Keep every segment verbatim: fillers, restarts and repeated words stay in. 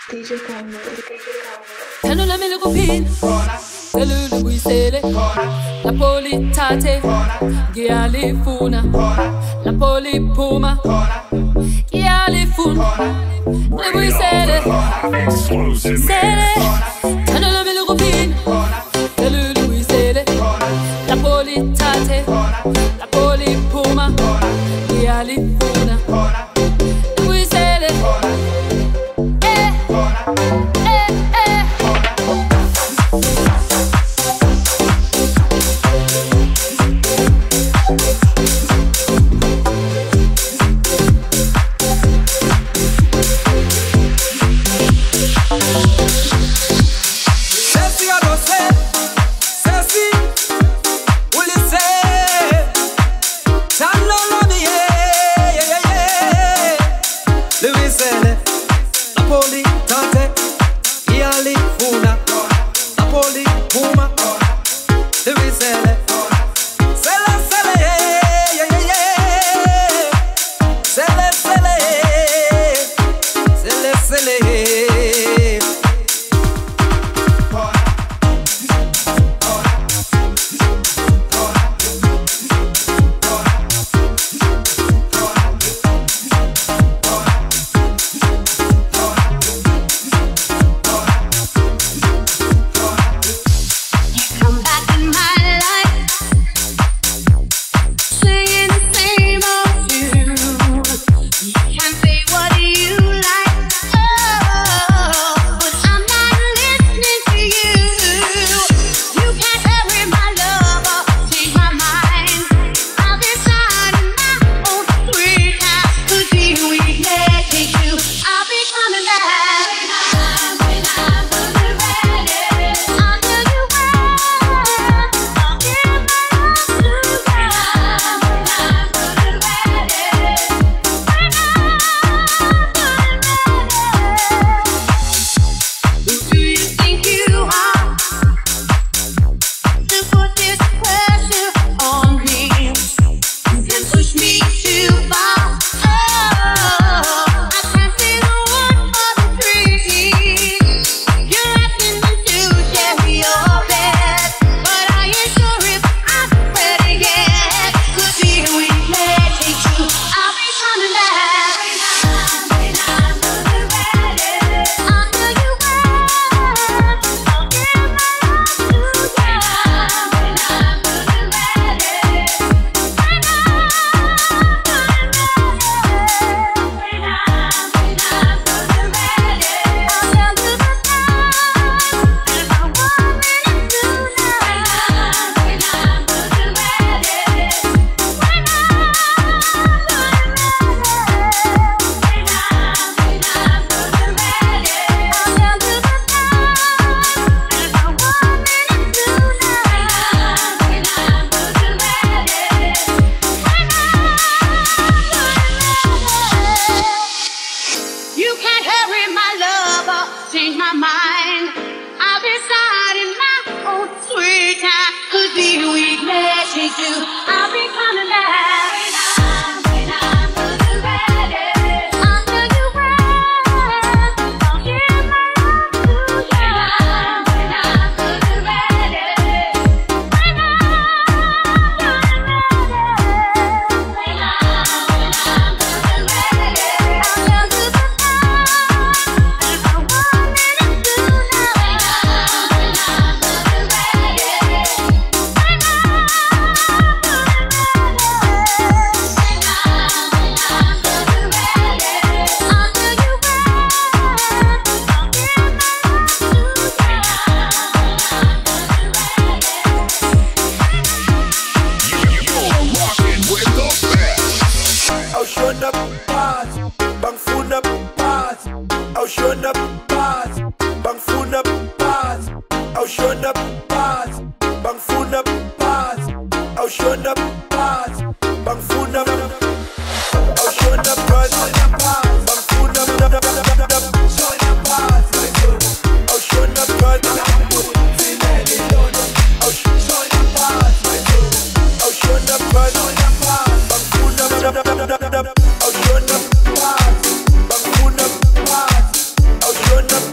D J Congo. Tano la mele kupin Selulu kuisele La poli tate Gialifuna La poli puma Gialifuna Le kuisele Sele Tano la mele kupin Selulu kuisele La poli tate La poli puma Gialifuna Le kuisele Eh Eh Eh I'll show up.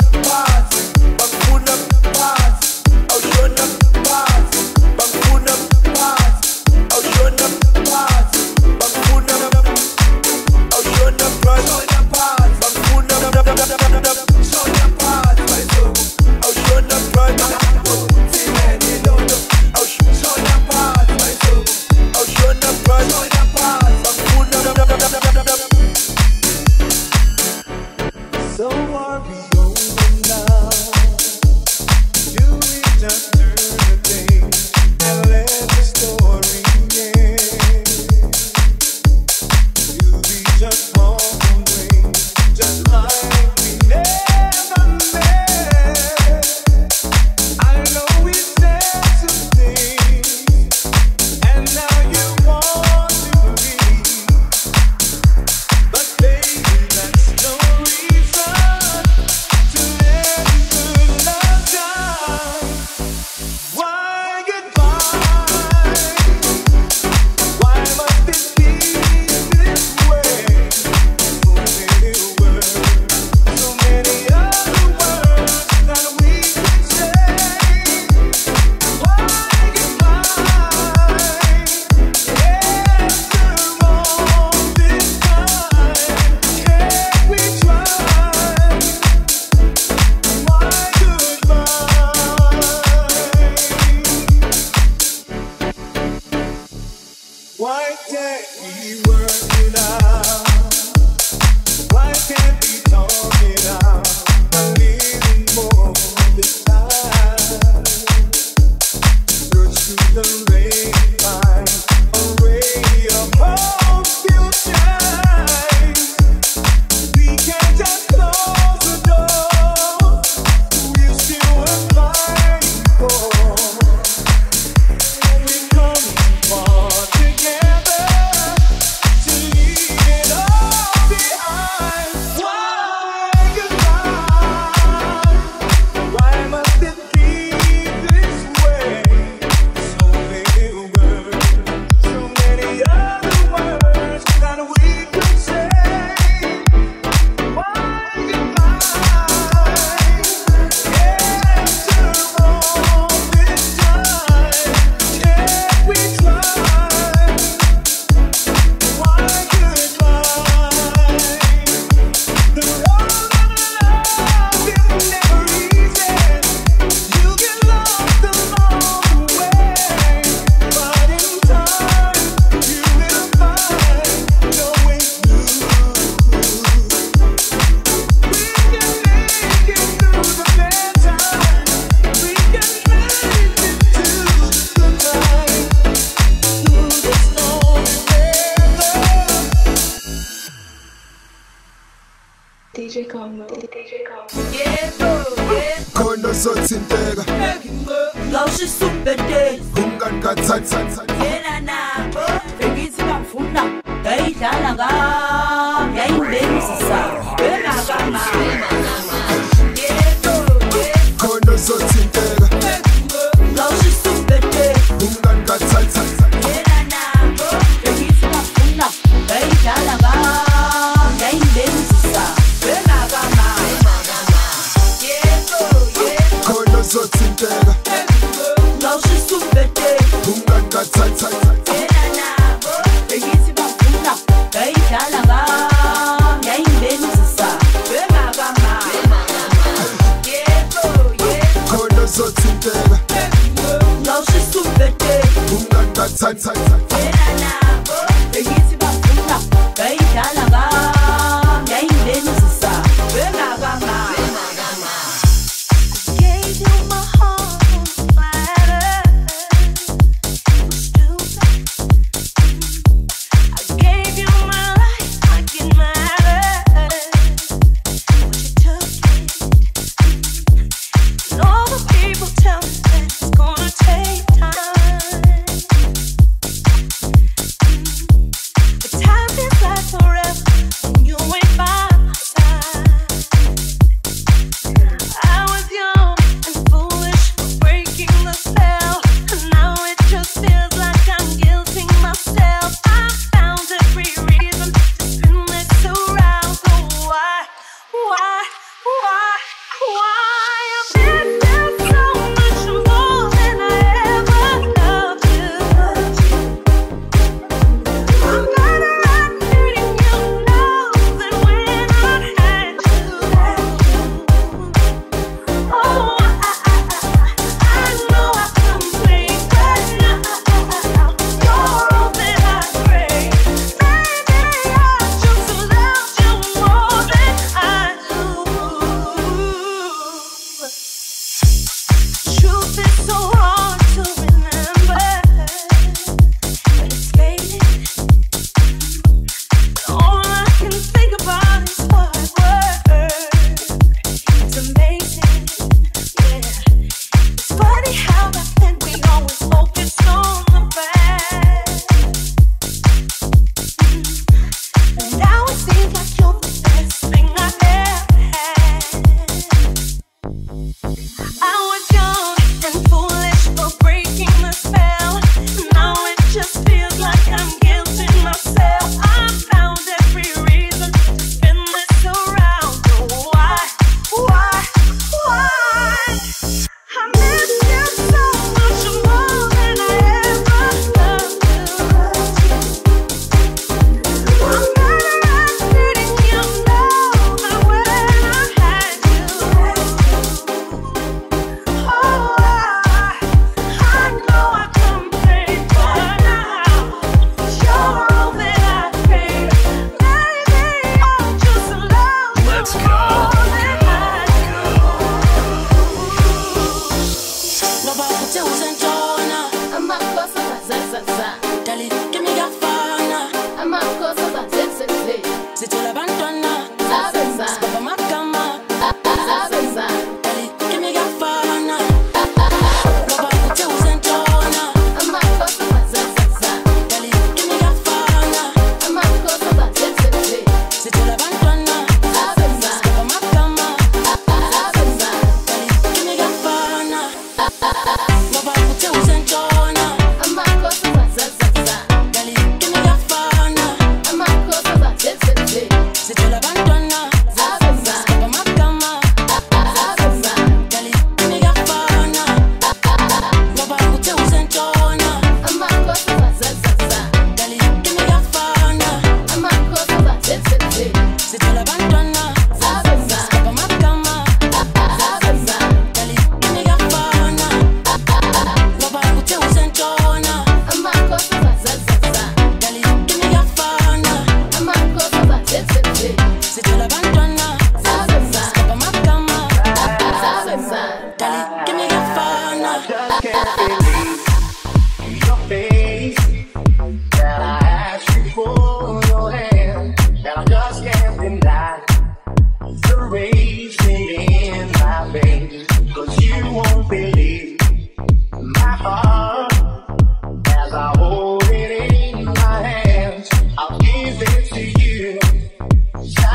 D J Congo, D J Congo. Khona sothinteka Lawusho isubhede umngani kaThatha yena nabo bengithi bafuna ngayidlala ngami yayingenisisa benakama khona sothinteka Lawusho isubhede umngani kaThatha yena nabo bengithi bafuna ngayidlala ngami yayingenisisa benakama khona sothinteka Lawusho isubhede umngani kaThatha yena nabo bengithi bafuna ngayidlala ngami yayingenisisa benakama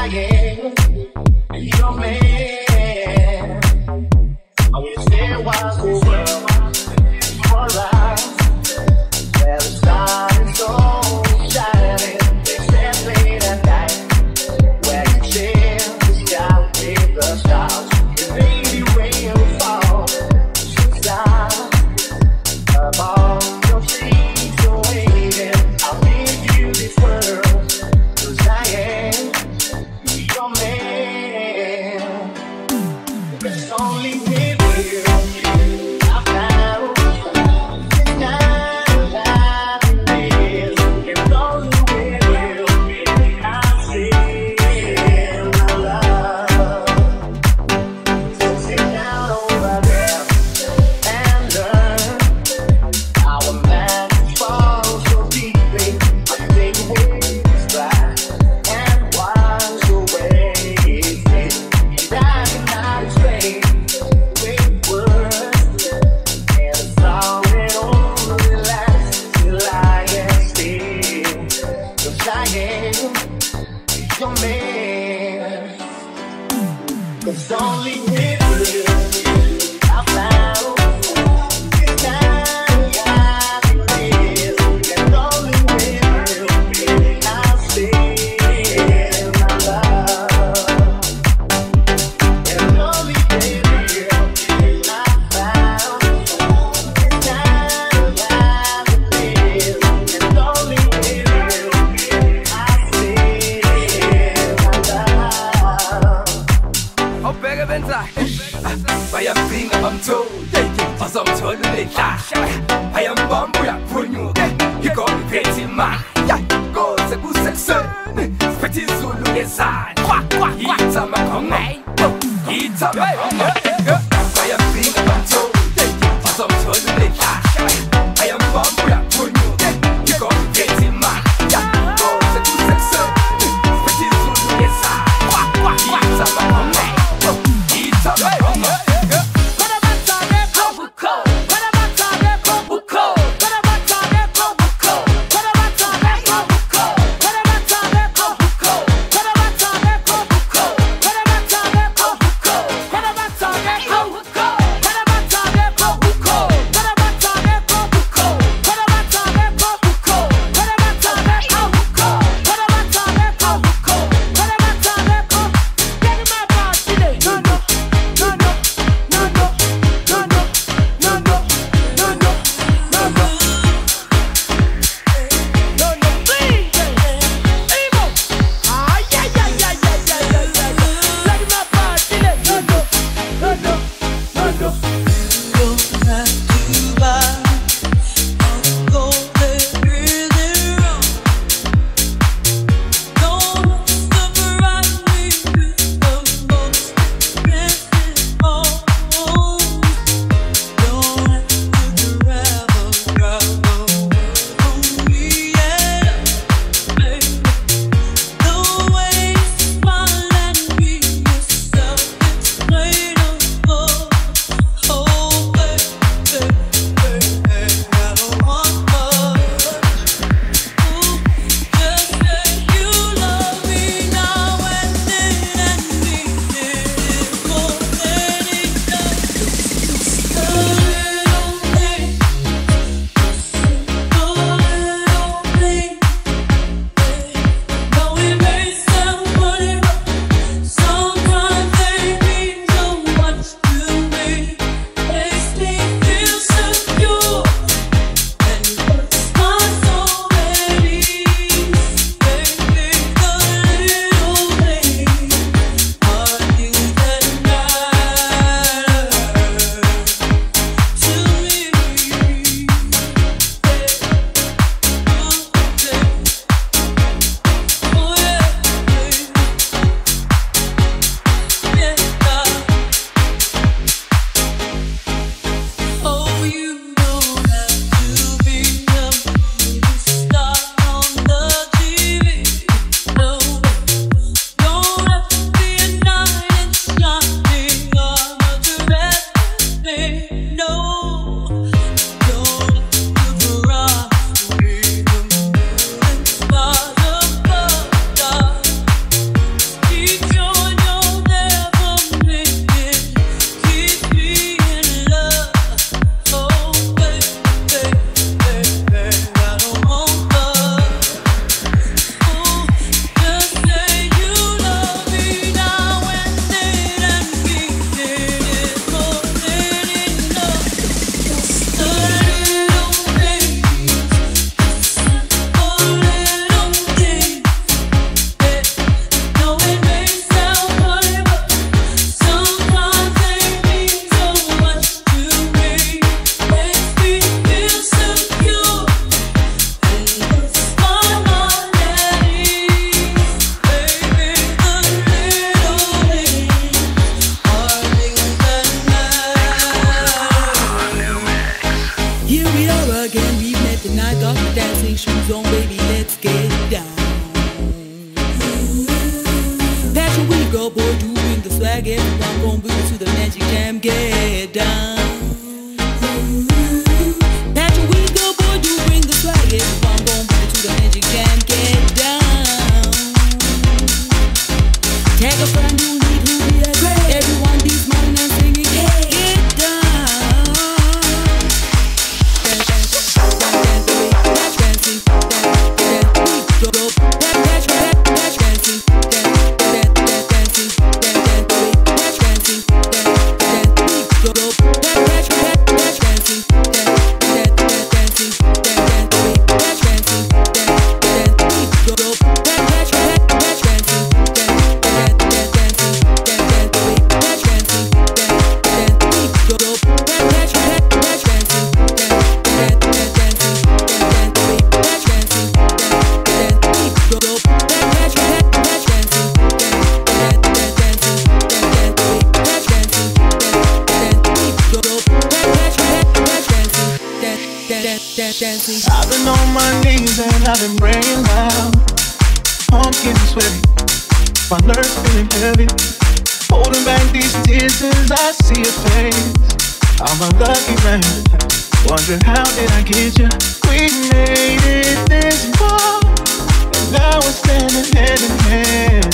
lying. Your man. I will stay watch the world for life. Where the sun is so shining, they stand late at night. Where you share the sky with the stars, and maybe rain will fall. Stop above your feet, you're waiting. I'll give you this world, 'cause I am your man. It's only with you I found this kind of happiness. It's only with you I feel my love. So sit down over there and learn how a man falls so deeply. I take away his pride and wash away his sin. And I cannot explain with words, and it's all it only lasts till I am still. 'Cause I am your man. 'Cause only with you I found this kind of happiness. And only with you I feel my love. And only with you I found this kind of happiness. And only with you I feel my love. I'll beg of inside. I am being I'm told. As I'm told they dash. I am bamboo for you. You got me pretty man. Go to good section. Pretty Zulu is on. It's a maconga. It's a maconga. I am being I'm told. As I'm told they dash. I am bamboo for you. You got me pretty man. Go to good section. Pretty Zulu is on. It's a maconga. It's a maconga. What about swag, everyone gon' bring it to the magic jam, get down. Patrick, we go, boy, you bring the swag, everyone gon' bring it to the magic jam, get down. Tag a friend who need who be a great. Everyone be smiling and singing, get, get down. Dance, dance, dance, dance, dance, dancing, dance, dance, we go, go, dance, dance, dance, dancing, dance, dance, dance, dancing, dance, dance, dancing, dance, dance, we go, go, dance, dance, dance, dancing, dance, dance, dance, dancing, dance, dance, dance, dancing, dance, dance, we go, go, dance, dance, dance, dancing, dance, dance, dance, dancing, dance, dance, dance, dancing, dance, dance, we go, go, dance, dance, dance, dancing, dance, dance, dance, dancing, dance, dance, dance, dancing, dance, dance, we go, go, dance, dance, dance, dancing, dance, dance, dance, dancing, dance, dance, dance, dancing, dance, dance, we go, go, dance, dance, dance, dancing, dance, dance, dance, dancing. I've been on my knees and I've been praying loud. I'm getting sweaty, my nerves feeling heavy. Holding back these tears as I see your face. I'm a lucky man, wondering how did I get you? We made it this far, and now we're standing hand in hand.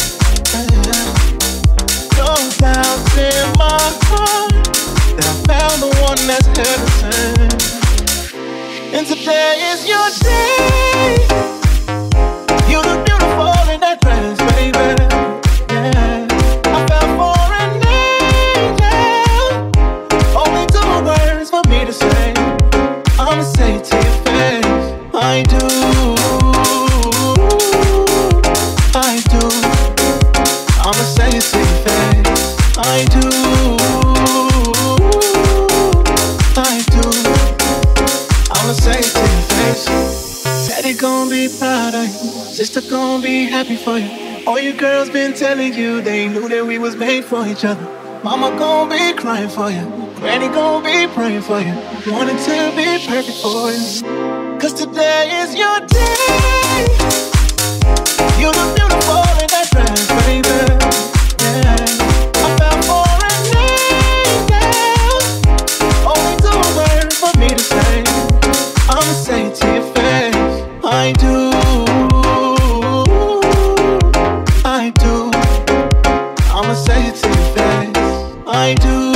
No doubts in my heart that I found the one that's heaven sent. And today is your day. You look beautiful in that dress, baby. Yeah, I fell for an angel. Only two words for me to say. I'ma say it to your face. I do, I do. I'ma say it to your face. I do, I do. I'ma say it to your face. Daddy gon' be proud of you. Sister gon' be happy for you. All your girls been telling you they knew that we was made for each other. Mama gon' be crying for you. Granny gon' be praying for you. Wanting to be perfect for you. Cause today is your day. You look beautiful in that dress, baby. Yeah, I fell for an angel. Only two words for me to say. I'ma say it to your face. I do, I do. I'ma say it to your face. I do,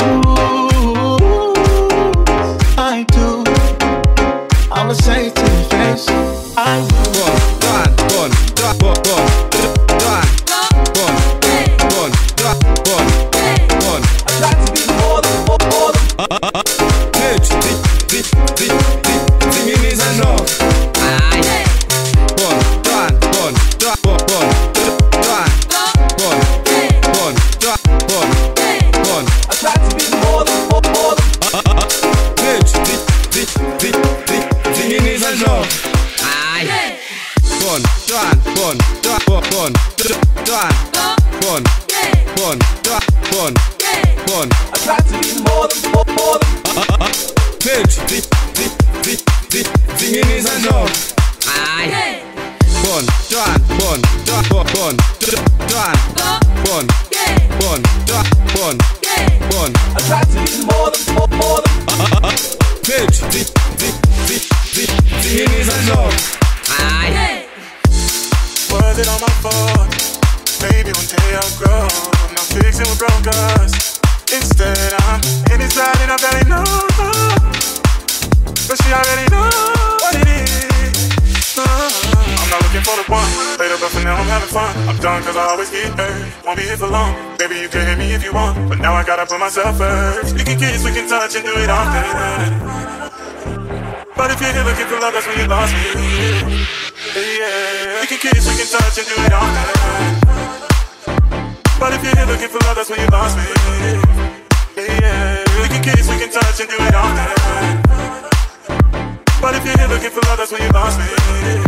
I do. I'ma say it to your face. I do. One, one, one, one, one, one, one, one, one. I try to be more than more, more than. Bitch, the, the, the, the, singing is enough. Aye. One, one, one, one, one, one, one, one, one, one. I try to be more than more, more than. Bitch, the, the, the, the, singing is enough. Aye. One, one, one, one, one, one, one, one, one. I try to be more than more, more than. Bitch, the, the, the, the, singing is enough. Aye. One, one, one, one, one, one, one, one, one. I try to be more than more, more than. Bitch, the, the, the, the, singing is enough. Aye. Was it on my fault? Maybe one day I'll grow. I'm not fixing what broke us. Instead I'm inside and I barely know. But she already knows what it is. uh, I'm not looking for the one later, but for now I'm having fun. I'm done cause I always get hurt. Won't be here for long. Baby you can hit me if you want, but now I gotta put myself first. We can kiss, we can touch and do it often. But if you're here looking for love, that's when you lost me. Yeah, we can kiss, we can touch and do it all night. But if you're here looking for love, that's when you lost me. Yeah, we can kiss, we can touch and do it all night. But if you're here looking for love, that's when you lost me.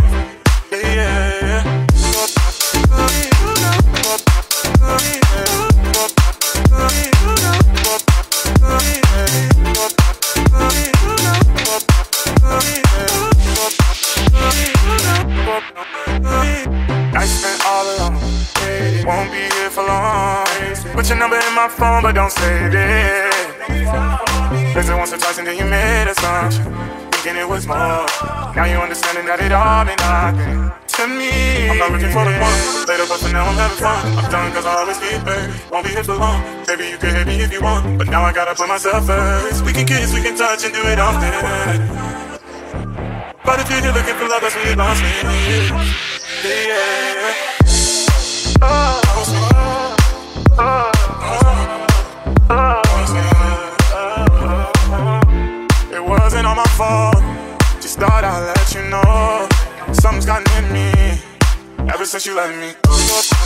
Yeah. I spent all alone. Won't be here for long. noise. Put your number in my phone, but don't save it. Text it once or twice and then you made a assumption, thinking it was more. Now you understanding that it all meant nothing to me. I'm not looking for the one later, but for now I'm having fun. I'm done cause I always get paid, won't be here for long. Baby, you can hit me if you want, but now I gotta put myself first. We can kiss, we can touch and do it often. But if you're here looking for love, that's when you lost me. Yeah. Oh, oh, oh, oh, oh. It wasn't all my fault, just thought I'd let you know something's gotten in me ever since you let me go.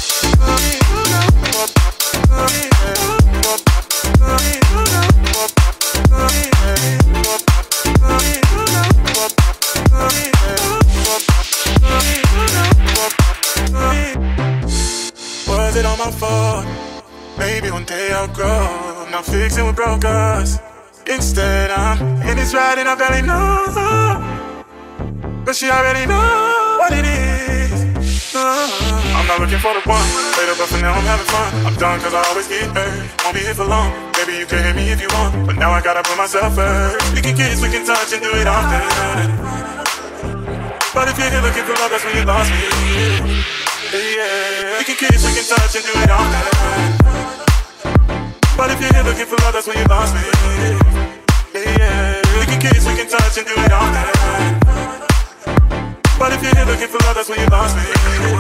Was it all my fault? Maybe one day I'll grow. Not fixing what broke us. Instead I'm in this ride and I barely know, but she already knows what it is. uh, I'm not looking for the one later, but for now I'm having fun. I'm done cause I always get paid, won't be here for long. Baby, you can hit me if you want, but now I gotta put myself first. We can kiss, we can touch and do it often. But if you're here looking for love, that's when you lost me. Yeah, we can kiss, we can touch and do it often. But if you're here looking for love, that's when you lost me. Yeah, we can kiss, we can touch and do it often. But if you're here looking for love, that's when you lost me.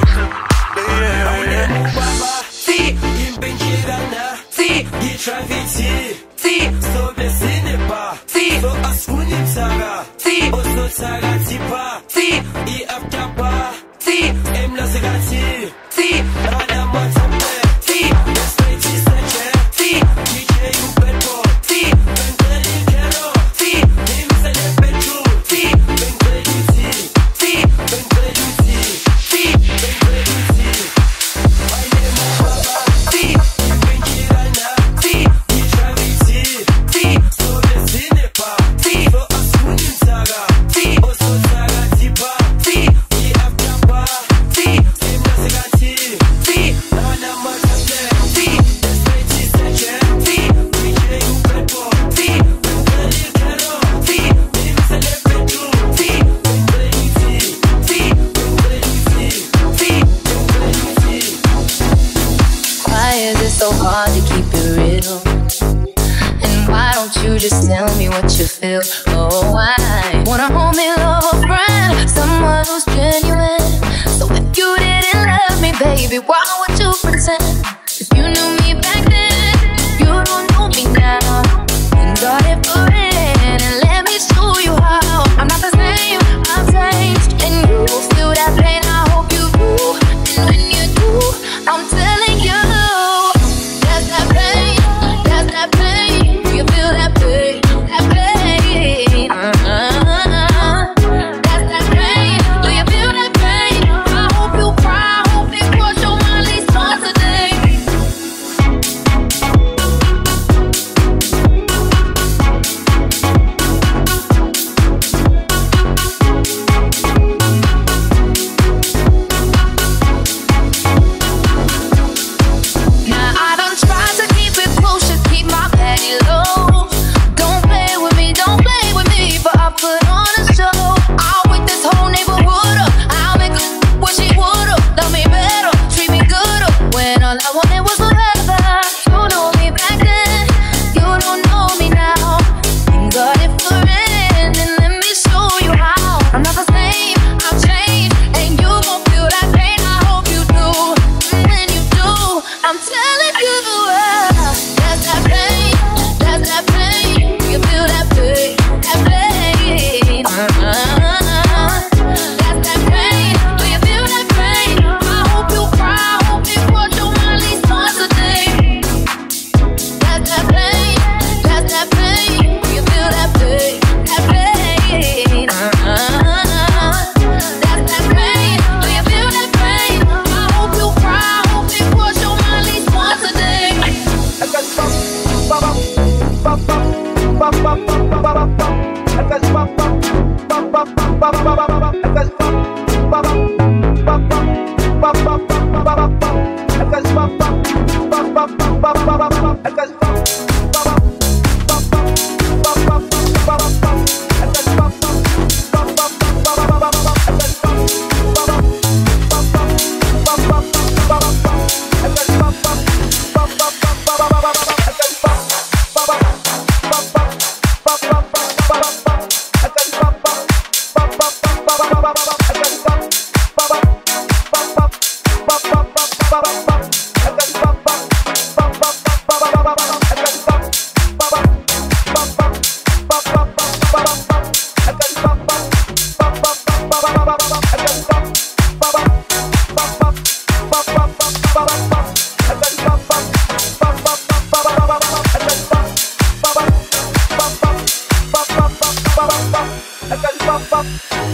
Yeah, Si, imbenchirana. Si, itraviti. Si, sobre cinepa. Si, so asuni msaga. Si, oso saga tipa. Si, I afkapa. Si, emla segati. Si, rana matambe. Si, espreti seche. Si, D J Uberto. Si, Bengali Kero. Si, Nimsele Petru. Si, Bengali Uti. Si, Bengali Uti. Si, Bengali Uti. My name is Baba. Si, Benchirana. Si, Itraviti. Si, sobre cinepa. Si, so asuni msaga. Si, oso saga tipa. Si, I afkapa. Si, emla segati. Si, rana matambe. Si, espreti seche. Si, D J Uberto. Si, Bengali Kero. Si, Nimsele Petru. Si, Bengali Uti. Si, Bengali Uti. Si, Bengali Uti. Why is it so hard to keep it real? And why don't you just tell me what you feel? Oh, why? Wanna hold me, love a friend, someone who's genuine. So if you didn't love me, baby, why would you pretend? If you knew me back then, you don't know me now. And got it for it, and let me show you how. I'm not the same, I've changed, and you feel that pain, I hope you do. And when you do, I'm telling you, there's that pain, there's that pain. Do you feel that pain, that pain? Uh-huh. That's that pain, do you feel that pain? I hope you cry, I hope it cross your mind, at least once a day.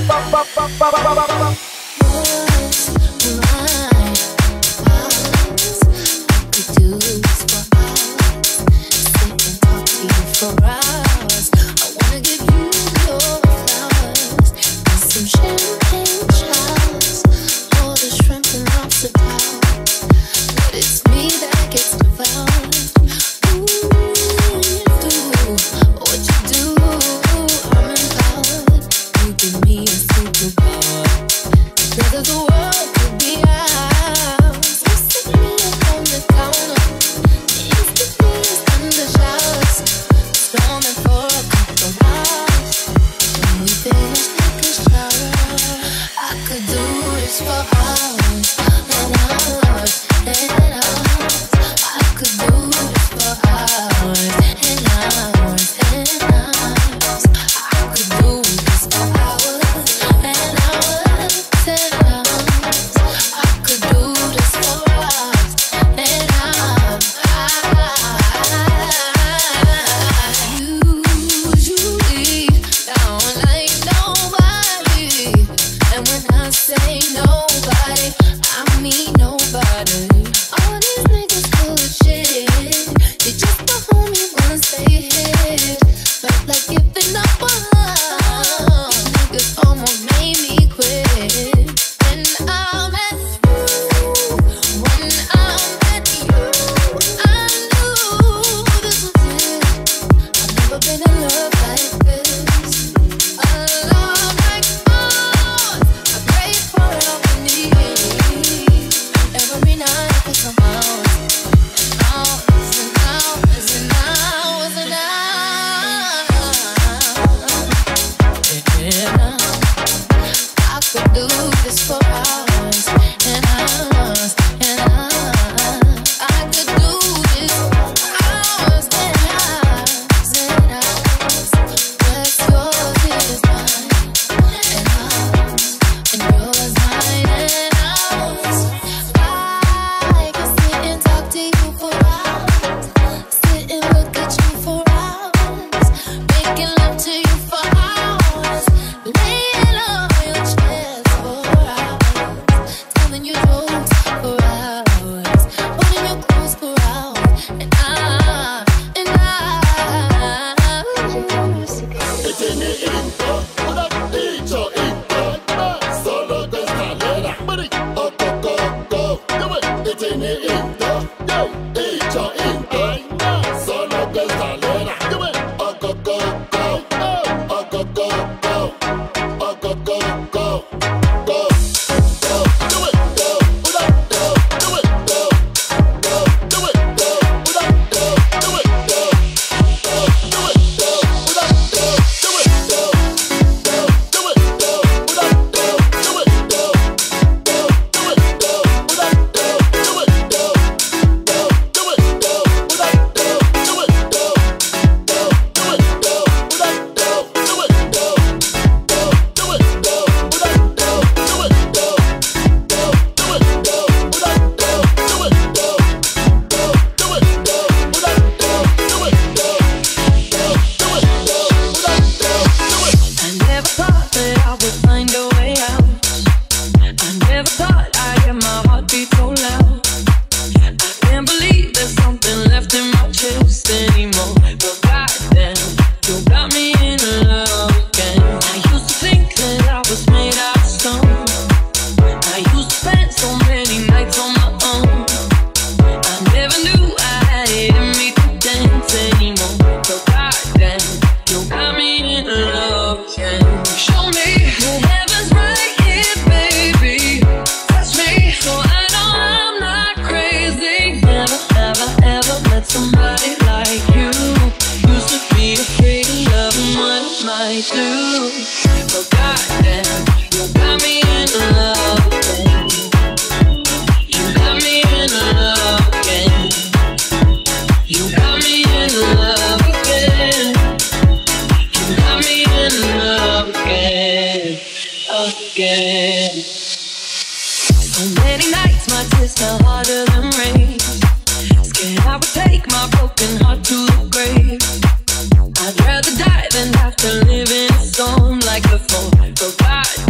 I'd rather die than have to live in a storm like before. But God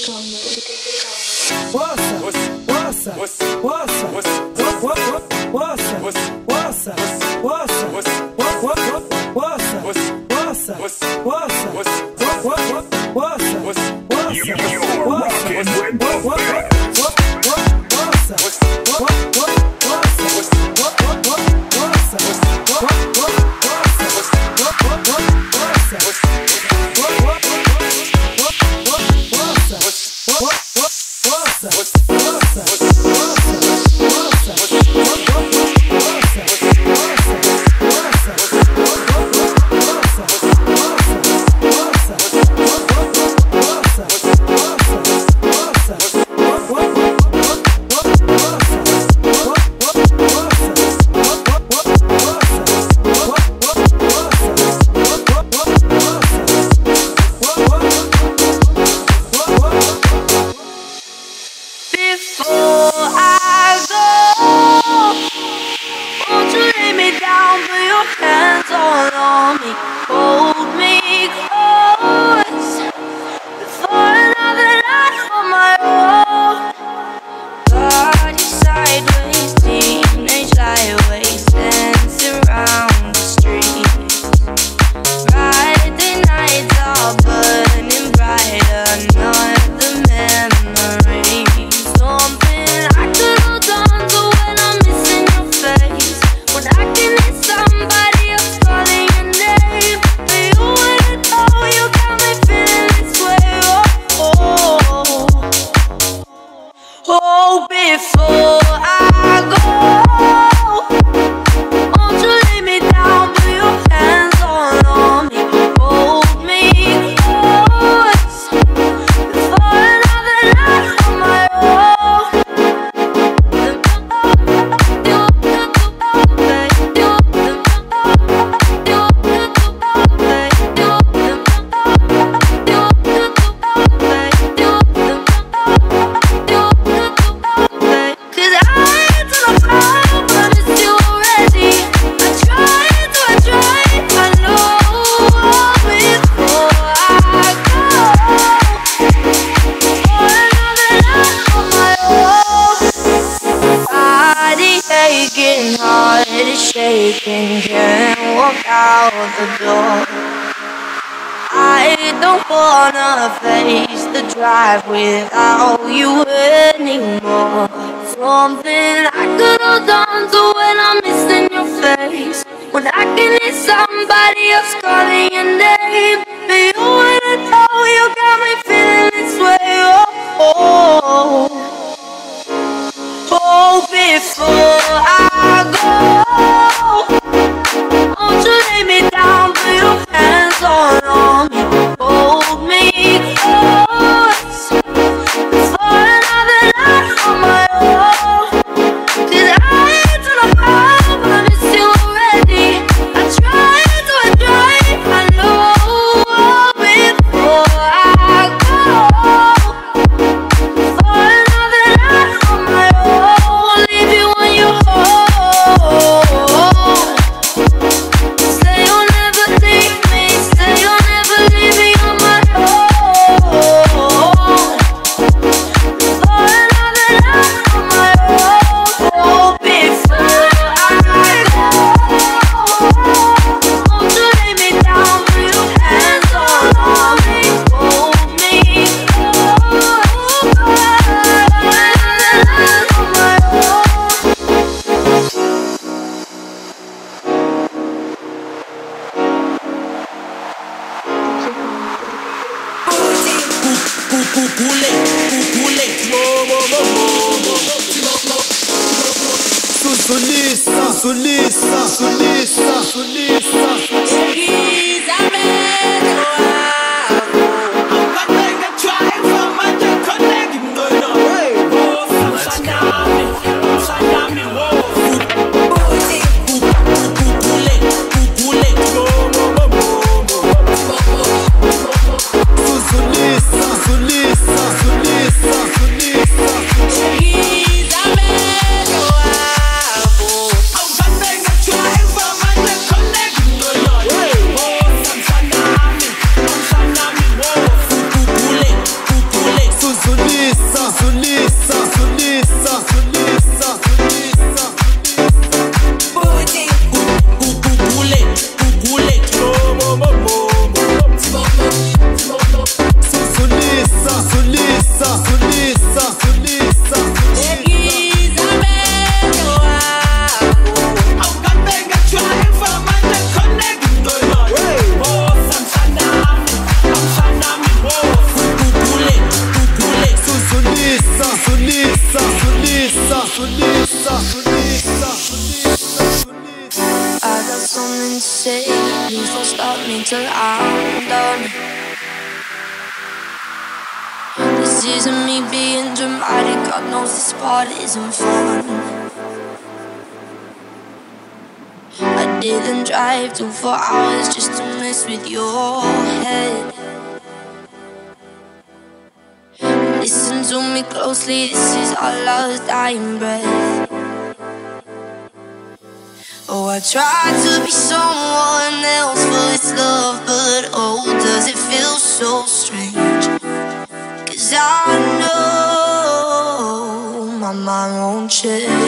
Congo. What's up? What's up? What's up? What's up? What's up? What's up? What's up? What's up? What's up? What's up? What's up? What's up? What's up? What's up? What's up? What's up? You, you're rocking with the best. shaking, can't walk out the door. I don't wanna face the drive without you anymore. Something I could hold on to when I'm missing your face, when I can hear somebody else calling your name. Do you wanna know you got me feeling this way? Oh, oh, oh, before I go, won't you lay me down, put your hands all on me, hold me close, for another night on my own. Cause I ain't done a problem, but I miss you already. I tried to enjoy it, I know, before I go, for another night on my own. Leave you when you're home. Say you'll never leave me, say you'll never leave me on my own. For another night on my own. Before I go, won't you lay me down, put your hands all on me, hold me close, for another night on my own. Sulisa, Sulisa, Sulisa, Sulisa. Hey! got me till I'm done. This isn't me being dramatic, God knows this part isn't fun. I didn't drive two, four hours just to mess with your head. Listen to me closely, this is our last dying breath. Oh, I tried to be someone else for this love, but oh, does it feel so strange? Cause I know my mind won't change.